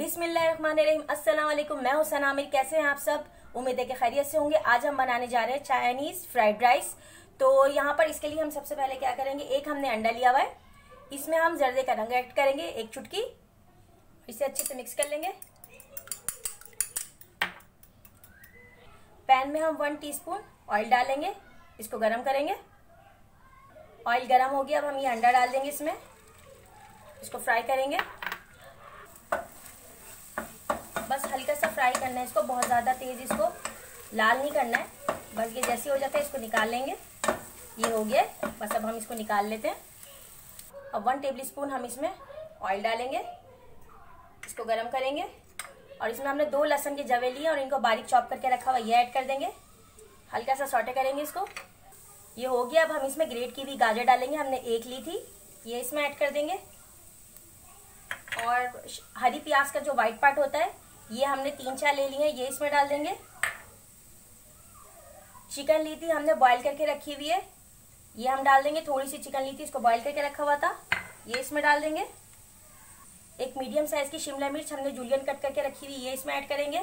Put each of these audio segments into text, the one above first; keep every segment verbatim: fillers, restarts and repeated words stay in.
बिस्मिल्लाहिर्रहमानिर्रहीम। अस्सलाम वालेकुम। मैं हूं सना आमिर। कैसे हैं आप सब? उम्मीद है कि खैरियत से होंगे। आज हम बनाने जा रहे हैं चाइनीज फ्राइड राइस। तो यहाँ पर इसके लिए हम सबसे पहले क्या करेंगे, एक हमने अंडा लिया हुआ है, इसमें हम जर्दे का रंग ऐड करेंगे एक चुटकी, इसे अच्छे से मिक्स कर लेंगे। पैन में हम वन टीस्पून ऑयल डालेंगे, इसको गरम करेंगे। ऑयल गरम हो गया, अब हम ये अंडा डाल देंगे इसमें, इसको फ्राई करेंगे। बस हल्का सा फ्राई करना है इसको, बहुत ज़्यादा तेज़ इसको लाल नहीं करना है। बस ये जैसे हो जाता है इसको निकाल लेंगे। ये हो गया, बस अब हम इसको निकाल लेते हैं। अब वन टेबल स्पून हम इसमें ऑयल डालेंगे, इसको गरम करेंगे और इसमें हमने दो लहसुन के जवे लिए और इनको बारीक चॉप करके रखा हुआ, ये ऐड कर देंगे। हल्का सा सौटे करेंगे इसको। ये हो गया, अब हम इसमें ग्रेट की हुई गाजर डालेंगे, हमने एक ली थी, ये इसमें ऐड कर देंगे। और हरी प्याज का जो वाइट पार्ट होता है ये हमने तीन चार ले लिए हैं, ये इसमें डाल देंगे। चिकन ली थी हमने बॉईल करके रखी हुई है, ये हम डाल देंगे। थोड़ी सी चिकन ली थी, इसको बॉईल करके रखा हुआ था, ये इसमें डाल देंगे। एक मीडियम साइज की शिमला मिर्च हमने जूलियन कट करके रखी हुई, ये इसमें ऐड करेंगे।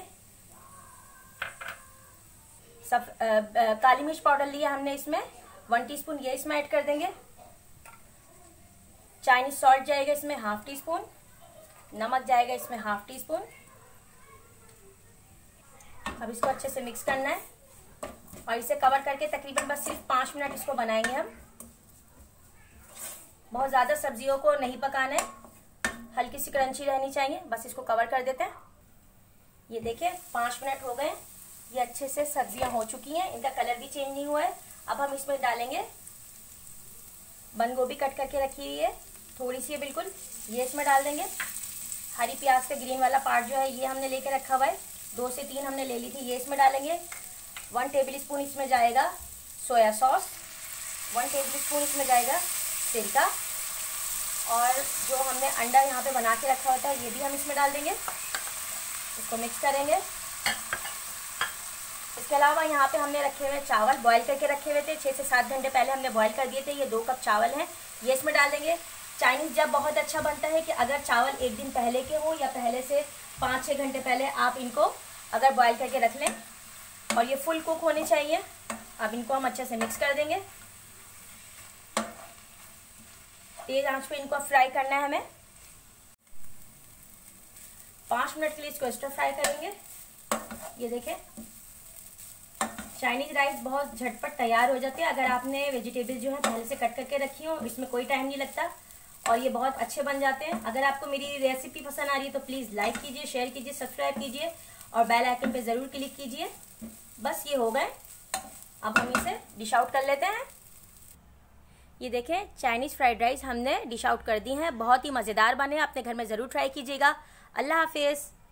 सब आ, आ, काली मिर्च पाउडर लिया हमने इसमें वन टीस्पून, ये इसमें ऐड कर देंगे। चाइनीज सॉल्ट जाएगा इसमें हाफ टी स्पून, नमक जाएगा इसमें हाफ टी स्पून। अब इसको अच्छे से मिक्स करना है और इसे कवर करके तकरीबन बस सिर्फ पाँच मिनट इसको बनाएंगे हम। बहुत ज़्यादा सब्जियों को नहीं पकाना है, हल्की सी क्रंची रहनी चाहिए। बस इसको कवर कर देते हैं। ये देखिए पाँच मिनट हो गए, ये अच्छे से सब्जियां हो चुकी हैं, इनका कलर भी चेंज नहीं हुआ है। अब हम इसमें डालेंगे बंद गोभी कट करके रखी हुई है, थोड़ी सी बिल्कुल, ये इसमें डाल देंगे। हरी प्याज का ग्रीन वाला पार्ट जो है ये हमने लेके रखा हुआ है, दो से तीन हमने ले ली थी, ये इसमें डालेंगे। वन टेबल स्पून इसमें जाएगा soya sauce, one tablespoon इसमें जाएगा सिरका, और जो हमने अंडा यहाँ पे बना के रखा होता है ये भी हम इसमें डाल देंगे। इसको मिक्स करेंगे। इसके अलावा यहाँ पे हमने रखे हुए चावल बॉईल करके रखे हुए थे, छः से सात घंटे पहले हमने बॉईल कर दिए थे, ये दो कप चावल हैं, ये इसमें डाल देंगे। चाइनीज़ जब बहुत अच्छा बनता है कि अगर चावल एक दिन पहले के हो या पहले से पाँच छः घंटे पहले आप इनको अगर बॉईल करके रख लें, और ये फुल कुक होने चाहिए। अब इनको हम अच्छे से मिक्स कर देंगे। तेज आंच पे इनको फ्राई करना है हमें। पाँच मिनट के लिए इसको स्टर फ्राई करेंगे। ये देखें चाइनीज राइस बहुत झटपट तैयार हो जाते हैं अगर आपने वेजिटेबल जो है पहले से कट करके रखी हो, इसमें कोई टाइम नहीं लगता और ये बहुत अच्छे बन जाते हैं। अगर आपको मेरी रेसिपी पसंद आ रही है तो प्लीज़ लाइक कीजिए, शेयर कीजिए, सब्सक्राइब कीजिए और बेल आइकन पे ज़रूर क्लिक कीजिए। बस ये हो गए, अब हम इसे डिश आउट कर लेते हैं। ये देखें चाइनीज़ फ्राइड राइस हमने डिश आउट कर दी हैं, बहुत ही मज़ेदार बने, अपने घर में ज़रूर ट्राई कीजिएगा। अल्लाह हाफिज़।